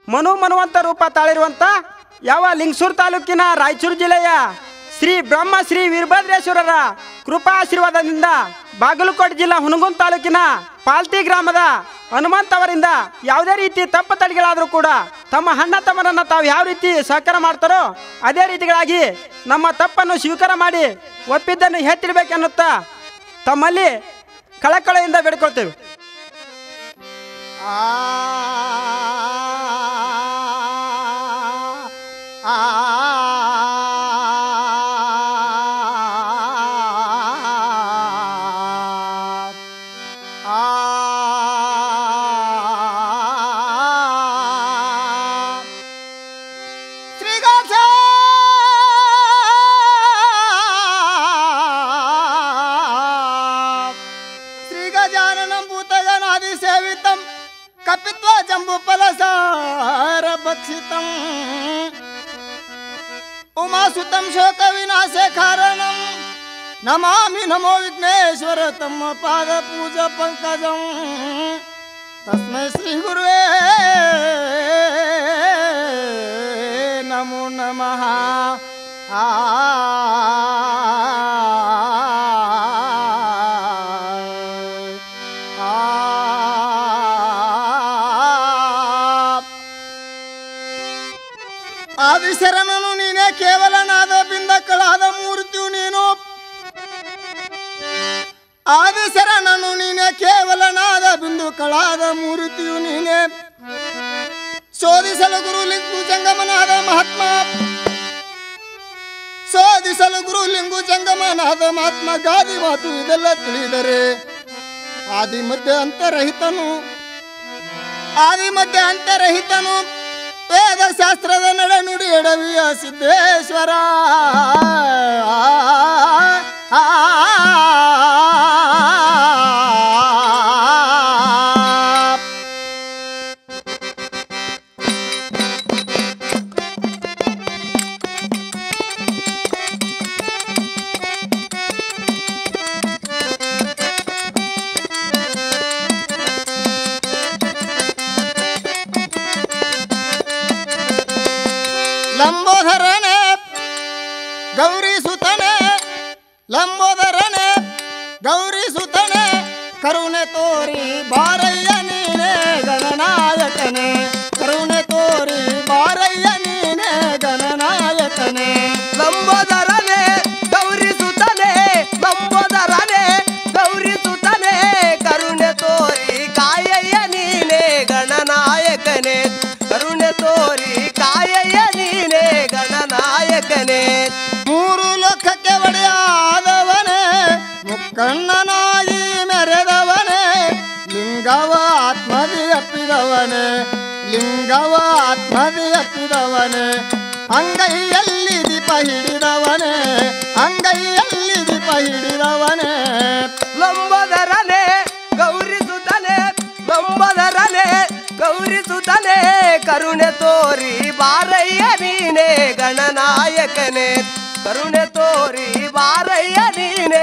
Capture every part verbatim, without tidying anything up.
ಮನು ಮನುವಂತ ರೂಪ ತಾಳಿರುವಂತ ಯಾವ ಲಿಂಗಸೂರು ತಾಲೂಕಿನ ರಾಯಚೂರು ಜಿಲ್ಲೆಯ ಶ್ರೀ ಬ್ರಹ್ಮ ಶ್ರೀ ವೀರಭದ್ರೇಶ್ವರರ ಕೃಪಾ ಆಶೀರ್ವಾದದಿಂದ ಬಾಗಲಕೋಟೆ ಜಿಲ್ಲಾ ಹುನಗುಂದ ತಾಲೂಕಿನ ಪಾಲ್ತಿ ಗ್ರಾಮದ ಹನುಮಂತ ಅವರಿಂದ ಯಾವುದೇ ರೀತಿ ತಪ್ಪು ತಡೆಗಳಾದರೂ ಕೂಡ ತಮ್ಮ ಅಣ್ಣ ತಮ್ಮರನ್ನ ತಾವು ಯಾವ ರೀತಿ ಸಹಕಾರ ಮಾಡ್ತಾರೋ ಅದೇ ರೀತಿಗಳಾಗಿ ನಮ್ಮ ತಪ್ಪನ್ನು ಸ್ವೀಕಾರ ಮಾಡಿ ಒಪ್ಪಿದ್ದನ್ನು ಹೆಚ್ಚಿಡಬೇಕೆನ್ನುತ್ತಾ ತಮ್ಮಲ್ಲಿ ಕಳಕಳೆಯಿಂದ ಬೇಡಿಕೊಳ್ತೇವೆ. ಆ ಆ कपित्वा जम्बूफलसार भक्षितं उमासुतं शोकविनाशे कारणं नमामि नमो विघ्नेश्वर तम पाद पूजा पंकजं तस्मै श्री गुरुवे नमो नमः। आ ಆದಿಶರಣನು ನೀನೇ ಕೇವಲನಾದ ಬಿಂದಕ್ಕಳಾದ ಮೂರ್ತಿಯು ನೀನು ಆದಿಶರಣನು ನೀನೇ ಕೇವಲನಾದ ಬಿಂದುಕಳಾದ ಮೂರ್ತಿಯು ನೀನೇ ಶೋಧಿಸಲು ಗುರು ಲಿಂಗು ಜಂಗಮನಾದ ಮಹಾತ್ಮ ಶೋಧಿಸಲು ಗುರು ಲಿಂಗು ಜಂಗಮನಾದ ಮಹಾತ್ಮ ಗಾದಿ ಮಾತು ಇದೆಲ್ಲ ತಿಳಿದರೆ ಆದಿ ಮಧ್ಯ ಅಂತರಹಿತನು ಆದಿ ಮಧ್ಯ ಅಂತರಹಿತನು ವೇದ ಶಾಸ್ತ್ರದ ನಡೆ ನುಡಿ ಎಡವಿಯ ಸಿದ್ದೇಶ್ವರ लंबोधरने गौरी सुतने लंबोधरने गौरी सुतने करुणे तोरी बारಯ್ಯ ನೀನೆ ಗಣನಾಯಕನೇ ಕರುಣೆ ತೋರಿ ಬಾರಯ್ಯ ನೀನೆ ಗಣನಾಯಕನೇ ಲಂಬೋದರನೆ ಗೌರಿ ಸುತನೆ ಲಂಬೋದರನೆ ಗೌರಿ ಸುತನೆ ಕರುಣೆ ತೋರಿ ಕಾಯಯ್ಯ ನೀನೆ ಗಣನಾಯಕನೇ ಕರುಣೆ ತೋರಿ ಕಾಯಯ್ಯ ನೀನೆ ಗಣನಾಯಕನೇ ಮೂರು ಲೋಕಕ್ಕೆ ಒಡೆಯಾದವನೇ ಮುಕ್ಕಣ್ಣನಾಗಿ ಮೆರೆದವನೇ ಲಿಂಗವ ಆತ್ಮದಿ ಅಪ್ಪಿದವನೇ ಲಿಂಗವ ಆತ್ಮದಿ ಅಪ್ಪಿದವನೇ ಅಂಗೈಯಲ್ಲಿ ದೀಪ ಹಿಡಿದವನೇ ಅಂಗೈಯಲ್ಲಿ ದೀಪ ಹಿಡಿದವನೇ ಲಂಬೋದರನೆ ಗೌರಿ ಸುತನೆ ಲಂಬೋದರನೆ ಗೌರಿ ಸುತನೆ ಕರುಣೆ ತೋರಿ ಬಾರಯ್ಯ ನೀನೆ ಗಣನಾಯಕನೇ ಕರುಣೆ ತೋರಿ ಬಾರಯ್ಯ ನೀನೆ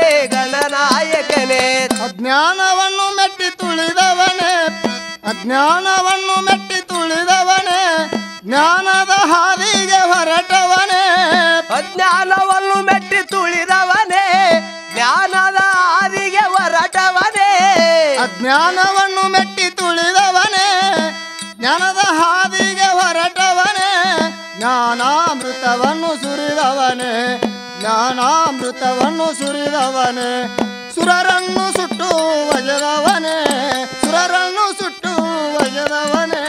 ಗಣನಾಯಕನೇ ಅಜ್ಞಾನವನ್ನು ಮೆಟ್ಟಿ ತುಳಿದವನೇ ಅಜ್ಞಾನವನ್ನು ಮೆಟ್ಟಿ ತುಳಿದವನೇ ಜ್ಞಾನದ ಹಾದಿಗೆ ಹೊರಟವನೇ ಅಜ್ಞಾನವನ್ನು ಮೆಟ್ಟಿ ತುಳಿದವನೇ ಜ್ಞಾನದ ಹಾದಿಗೆ ಹೊರಟವನೇ ಅಜ್ಞಾನವನ್ನು ಮೆಟ್ಟಿ ತುಳಿದವನೇ ಜ್ಞಾನದ ಹಾದಿಗೆ ಹೊರಟವನೇ ಜ್ಞಾನಾಮೃತವನ್ನು ಸುರಿದವನೇ ಜ್ಞಾನಾಮೃತವನ್ನು ಸುರಿದವನೇ ಸುರರನ್ನು ಸುಟ್ಟು ಒಗೆದವನೇ ಸುರರನ್ನು ಸುಟ್ಟು ಒಗೆದವನೇ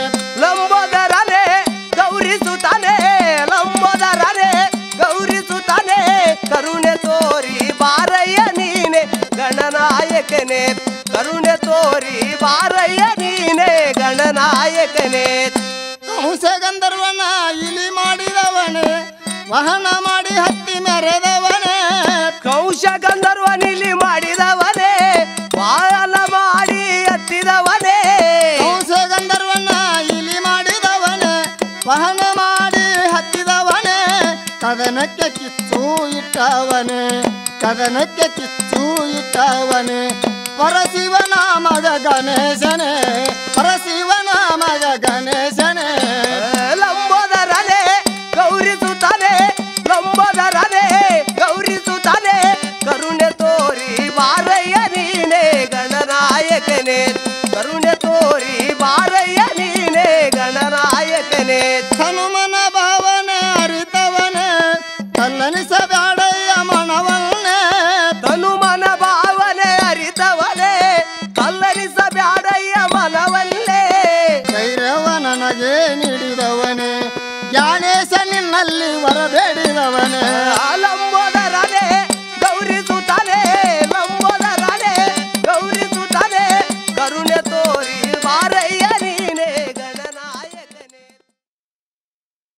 ಲಂಬೋದರನೆ ಗೌರಿ ಸುತನೆ ಲಂಬೋದರನೆ ಗೌರಿ ಸುತನೆ ಕರುಣೆ ತೋರಿ ಬಾರಯ್ಯ ನೀನೆ ಗಣನಾಯಕನೇ ಕರುಣೆ ತೋರಿ ಬಾರಯ್ಯ ನೀನೆ ಗಣನಾಯಕನೇ ಕಂಸ ಗಂಧರ್ವನ ಇಲಿ ಮಾಡಿದವನೇ ವಹನ ಮಾಡಿ ಹತ್ತಿ ಮೆರೆದವನೇ ಕಂಸ ಗಂಧರ್ವನಿಲಿ ಮಾಡಿದವನೇ ವಾಹನ ಮಾಡಿ ಹತ್ತಿದವನೇ ಕಂಸ ಗಂಧರ್ವನ ಇಲಿ ಮಾಡಿದವನೇ ವಹನ ಮಾಡಿ ಹತ್ತಿದವನೇ ಕದನಕ್ಕೆ ಕಿಚ್ಚು ಇಟ್ಟವನೇ ಕದನಕ್ಕೆ ಕಿಚ್ಚು ಇಟ್ಟವನೇ ಪರಶಿವನ ಮಗ ಗಣೇಶನೇ ಪರಶಿವನ ಮಗ ಗಣೇಶನೇ ಲಂಬೋದರನೆ ಗೌರಿಸುತ್ತಾನೆ ಲಂಬೋದರನೆ ಗೌರಿಸುತ್ತಾನೆ ಕರುಣೆ ತೋರಿ ಬಾರಯ್ಯ ನೀನೇ ಗಣನಾಯಕನೇ